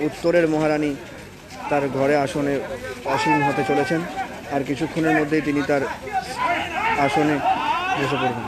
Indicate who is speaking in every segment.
Speaker 1: উত্তরের মহারানী তার ঘরে আসনে আসীন হতে চলেছেন। আর কিছুক্ষণের মধ্যেই তিনি তার আসনে বসে পড়বেন।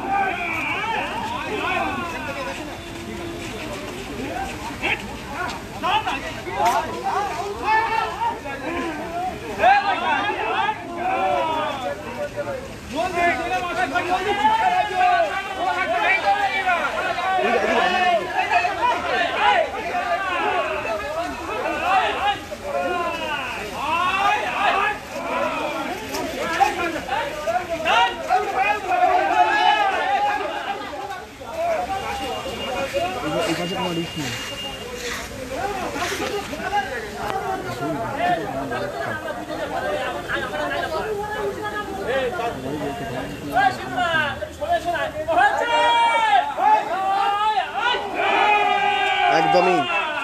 Speaker 1: একদমই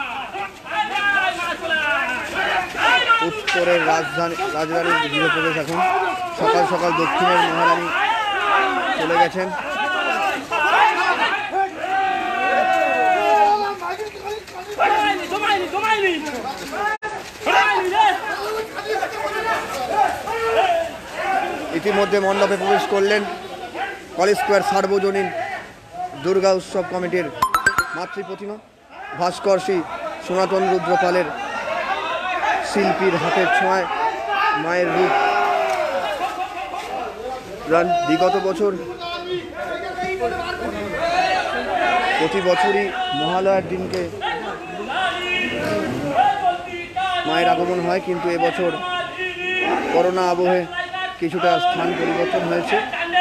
Speaker 1: উত্তরের রাজধানীর গৃহপ্রবেশ। এখন সকাল সকাল দক্ষিণের মহারানী চলে গেছেন। ইতিমধ্যে মণ্ডপে প্রবেশ করলেন কলেজ স্কোয়ার সার্বজনীন দুর্গা উৎসব কমিটির মাতৃ প্রতিমা ভাস্কর শ্রী সনাতন রুদ্রপালের শিল্পীর হাতের ছোঁয়ায় মায়ের রূপ। বিগত বছর প্রতি বছরই মহালয়ার দিনকে মায়ের আগমন হয়, কিন্তু এবছর করোনা আবহে কিছুটা স্থান পরিবর্তন হয়েছে।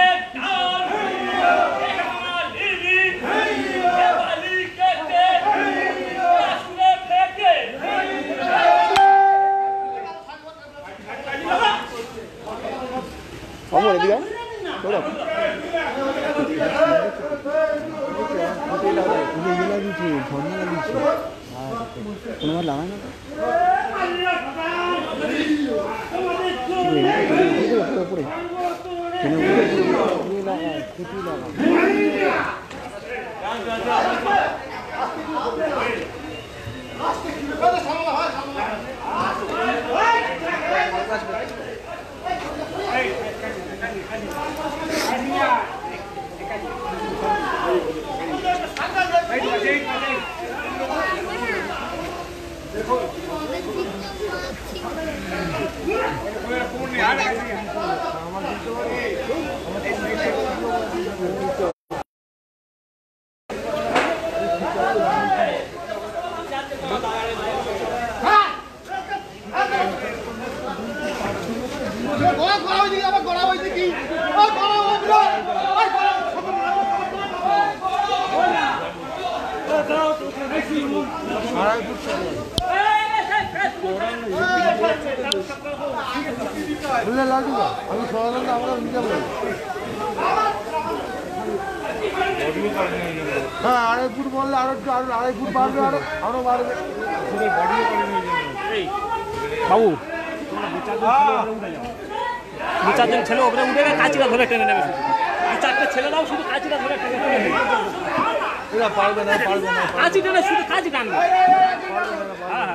Speaker 2: হ্যাঁ, 2.5 ফুট বললে আরো 2.5 ফুট বাড়বে, আরো বাড়বে। বাবু দু চারজন ছেলে ওপরে উঠে গেলে কাঁচিটা ধরে টেনে নেবে। দু চারটে ছেলেরাও শুধু কাঁচিটা ধরে টেনে নেবে। পারবে না, কাঁচি টেনে শুধু কাঁচি টানবে। হ্যাঁ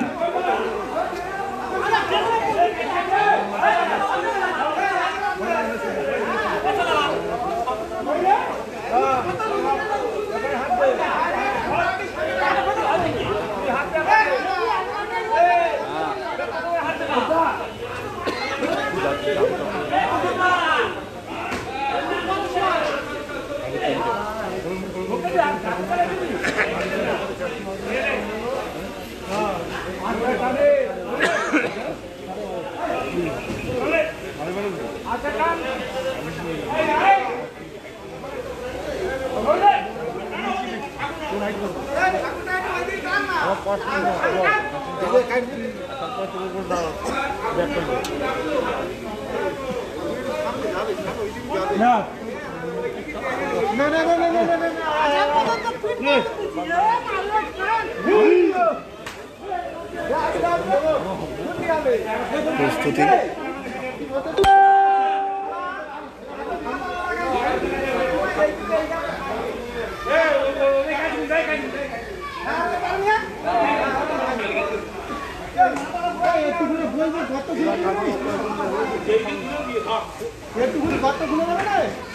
Speaker 1: প্রস্তুতি
Speaker 3: একটু গর্ত খুলে দেবে না